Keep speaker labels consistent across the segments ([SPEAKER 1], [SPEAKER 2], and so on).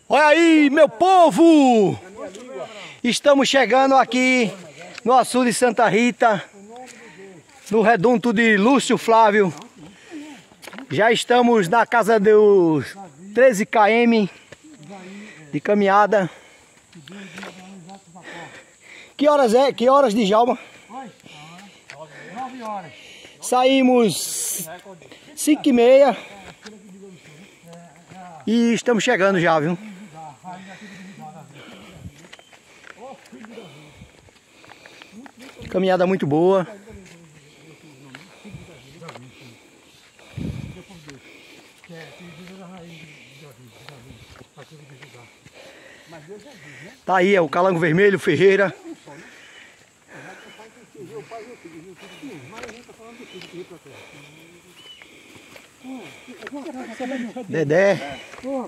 [SPEAKER 1] Olha aí, meu povo! Estamos chegando aqui no açude Santa Rita, no reduto de Lúcio Flávio. Já estamos na casa dos 13 km de caminhada. Que horas é? Que horas, Djalma?
[SPEAKER 2] 9 horas.
[SPEAKER 1] Saímos 5h30 e estamos chegando já, viu? Caminhada muito boa. Tá aí, é o Calango Vermelho, Ferreira. Dedé.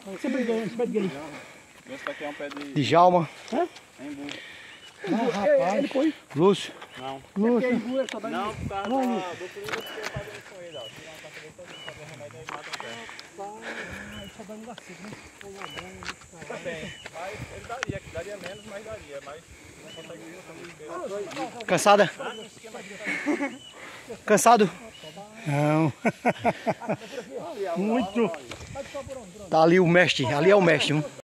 [SPEAKER 3] Esse aqui é um pé de
[SPEAKER 1] Djalma.
[SPEAKER 3] embu.
[SPEAKER 2] Não, rapaz.
[SPEAKER 1] Lúcio.
[SPEAKER 3] Não.
[SPEAKER 2] Lúcio.
[SPEAKER 3] Não, por causa do fluido que você tá fazendo com ele, ó. Tira uma caça dele, fazer remédio e mata o pé.
[SPEAKER 2] Isso é dando vacilo, né?
[SPEAKER 3] Também. Mas ele daria menos, mas daria. Mas não consegue.
[SPEAKER 1] Cansada? Cansado? Não.
[SPEAKER 2] Muito.
[SPEAKER 1] Tá ali o mestre, ali é o mestre. Viu?